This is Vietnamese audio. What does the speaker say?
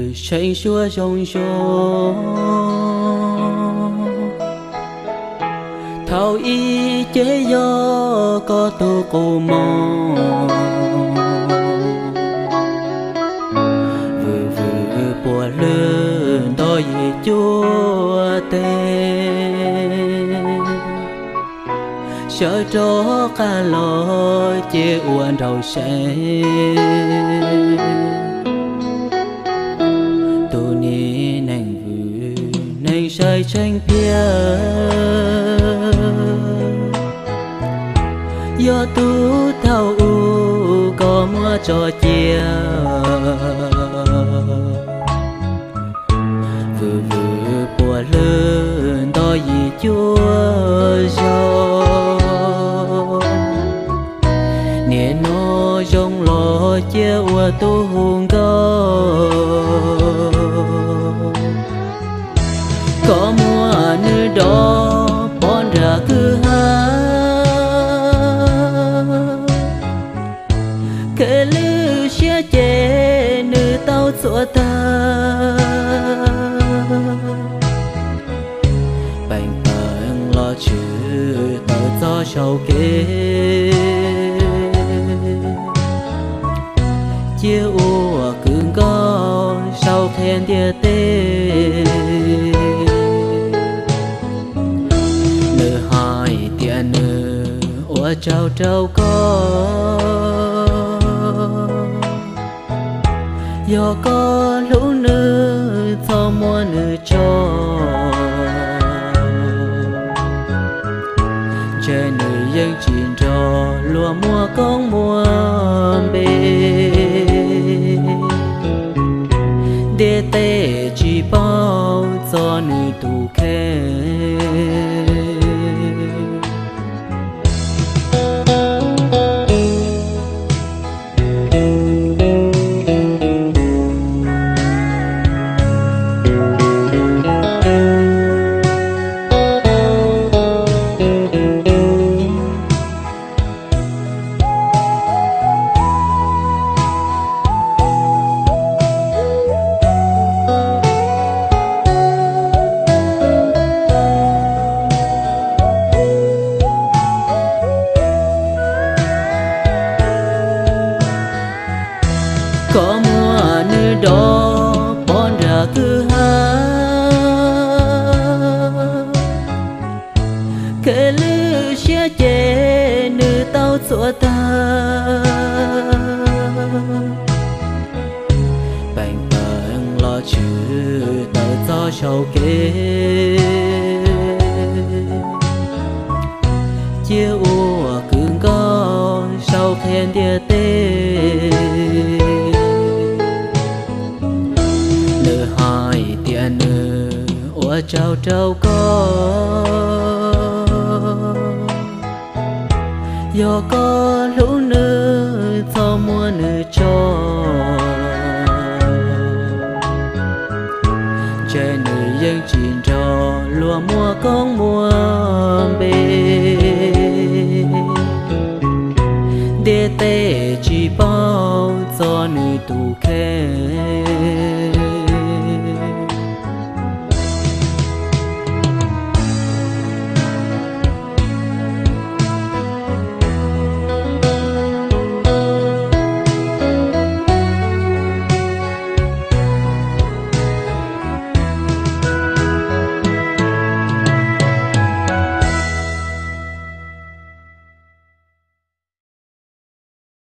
tranh xua rong rong thao y chế do có tu cô mong vừa bùa lươn đôi chúa tên sợ cho cả lối chia uốn đầu xe tu ni nàng vừa nàng say tranh pia do tu thao u có mua cho chia vừa bùa lươn đôi chúa nè nó trong lo chia ua tu hùng có mua nơi đó bọn ra cứ ha kể lưu chia chê nơi tao xóa ta bành bàng lo chữ tao cho sâu kế chia ua cứng có sau khen địa tê nửa hai tiền nửa ua trao trao có do có lũ nửa cho mua nửa cho chơi nửa dân chuyện trò lúa mua con mua bê để tê chỉ bao cho nữ tù khe có mua nơi đó bọn ra cứ ha kể lưu chia chê nơi tao xóa ta bành bàng lo chữ tao cho sâu kế chia ua cứng có sau khen địa tê tiền nửa ua trao trao có do có lũ nửa cho mua nửa cho chơi nửa dân chuyện trò lúa mua con mua bê để tê chỉ bao cho nửa tù khe